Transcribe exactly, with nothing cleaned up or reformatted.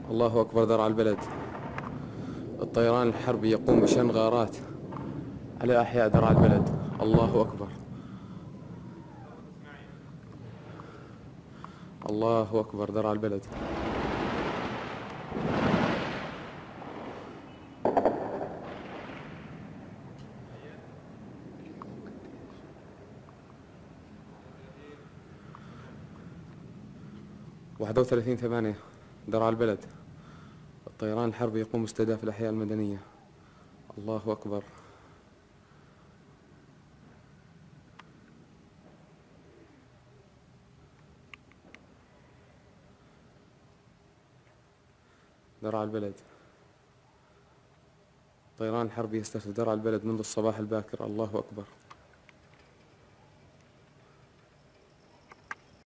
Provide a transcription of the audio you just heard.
الله أكبر. درع البلد. الطيران الحربي يقوم بشن غارات على أحياء درع البلد. الله أكبر. الله أكبر. درع البلد. واحد وثلاثين ثمانية. درع البلد. الطيران الحربي يقوم باستهداف الأحياء المدنية. الله أكبر. درع البلد. الطيران الحربي يستهدف درع البلد منذ الصباح الباكر. الله أكبر.